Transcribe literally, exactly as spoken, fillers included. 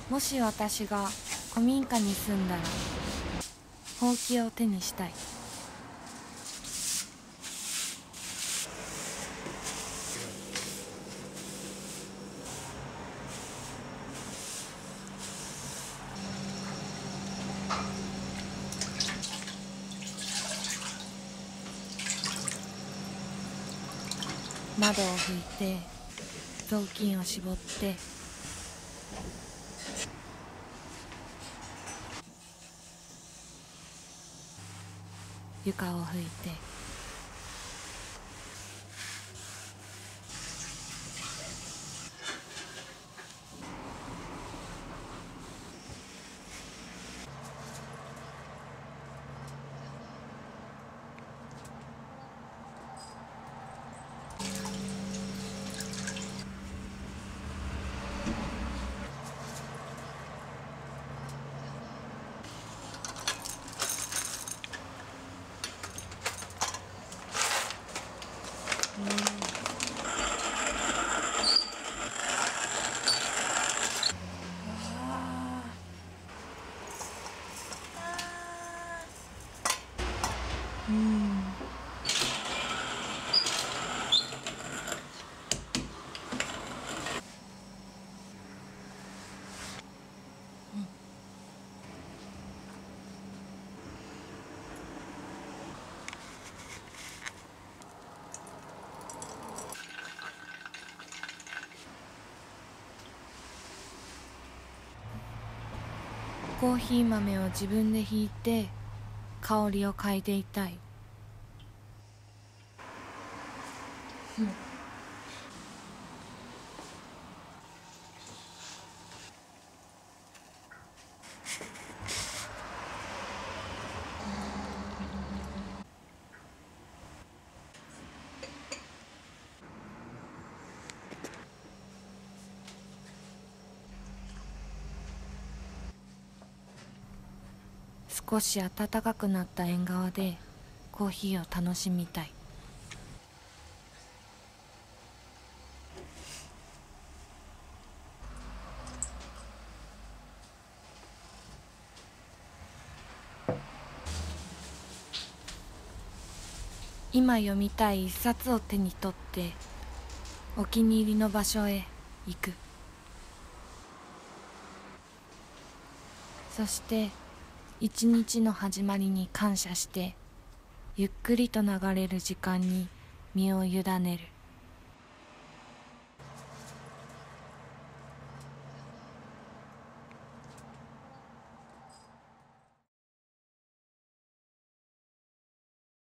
もし私が古民家に住んだら、ほうきを手にしたい。窓を拭いて雑巾を絞って床を拭いてうん。コーヒー豆を自分でひいて香りを嗅いでいたい。うん少し暖かくなった縁側でコーヒーを楽しみたい。今読みたい一冊を手に取ってお気に入りの場所へ行く。そして一日の始まりに感謝してゆっくりと流れる時間に身を委ねる。